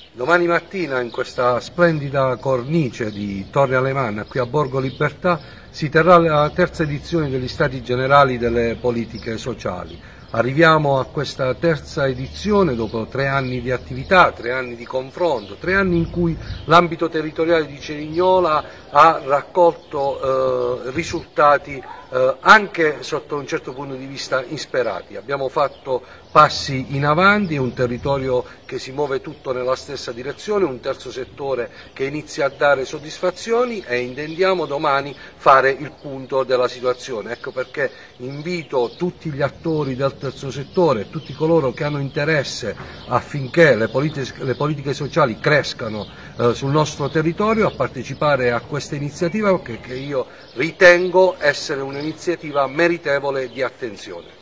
Domani mattina in questa splendida cornice di Torre Alemanna, qui a Borgo Libertà, si terrà la terza edizione degli Stati Generali delle Politiche Sociali. Arriviamo a questa terza edizione dopo 3 anni di attività, 3 anni di confronto, 3 anni in cui l'ambito territoriale di Cerignola ha raccolto risultati anche sotto un certo punto di vista insperati. Abbiamo fatto passi in avanti, è un territorio che si muove tutto nella stessa direzione, un terzo settore che inizia a dare soddisfazioni e intendiamo domani fare il punto della situazione. Ecco perché invito tutti gli attori del terzo settore, tutti coloro che hanno interesse affinché le politiche sociali crescano sul nostro territorio a partecipare a questa iniziativa che io ritengo essere un'iniziativa meritevole di attenzione.